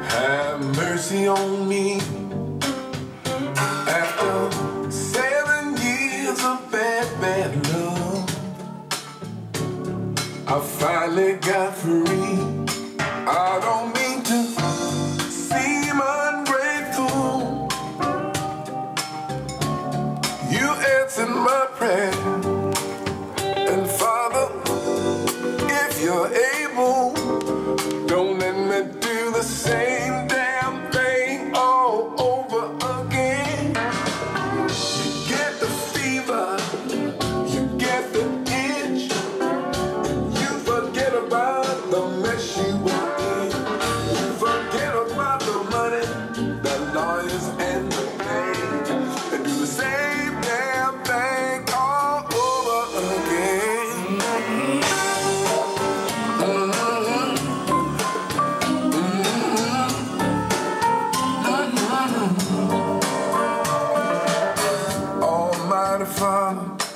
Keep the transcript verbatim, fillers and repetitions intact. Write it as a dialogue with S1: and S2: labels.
S1: Have mercy on me. After seven years of bad, bad love, I finally got free. I don't mean to seem ungrateful. You answered my prayer. And Father, if you're able, don't let me do the same damn thing all over again. You get the fever, you get the itch, you forget about the mess you were in. You forget about the money, the lawyers and the pain, and do the same damn thing all over again. Almighty Father,